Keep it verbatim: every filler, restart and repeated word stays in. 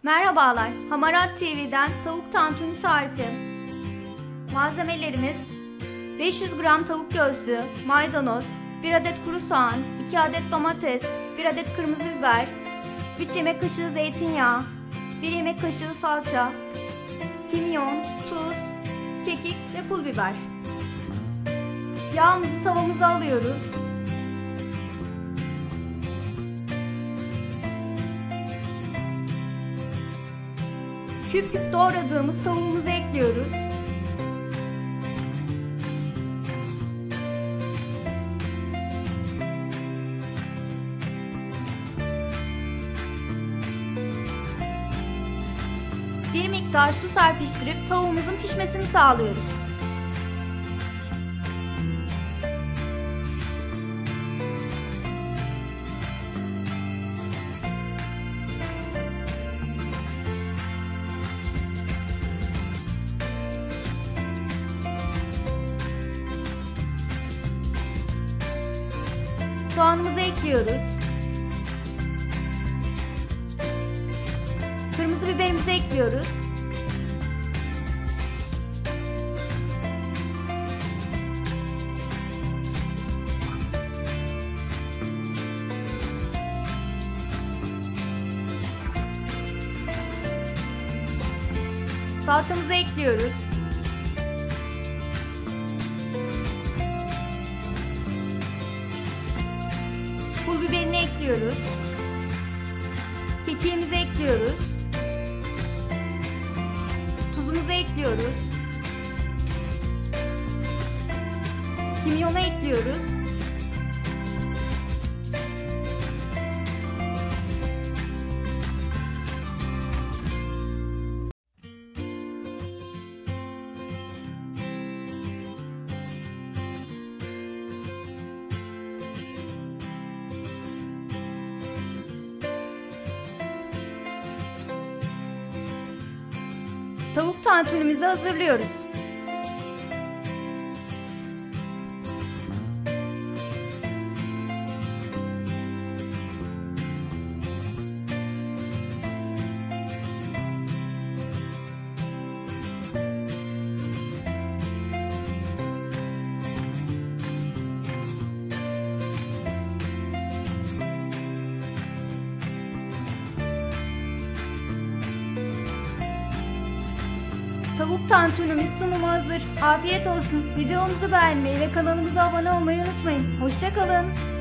Merhabalar, Hamarat T V'den tavuk tantuni tarifi. Malzemelerimiz: beş yüz gram tavuk göğsü, maydanoz, bir adet kuru soğan, iki adet domates, bir adet kırmızı biber, üç yemek kaşığı zeytinyağı, bir yemek kaşığı salça, kimyon, tuz, kekik ve pul biber. Yağımızı tavamıza alıyoruz. Küp küp doğradığımız tavuğumuzu ekliyoruz. Bir miktar su serpiştirip tavuğumuzun pişmesini sağlıyoruz. Soğanımızı ekliyoruz. Kırmızı biberimizi ekliyoruz. Salçamızı ekliyoruz. Pul biberini ekliyoruz. Kekiğimizi ekliyoruz. Tuzumuzu ekliyoruz. Kimyonu ekliyoruz. Tavuk tantunimizi hazırlıyoruz. Tavuk tantunimiz sunumu hazır. Afiyet olsun. Videomuzu beğenmeyi ve kanalımıza abone olmayı unutmayın. Hoşça kalın.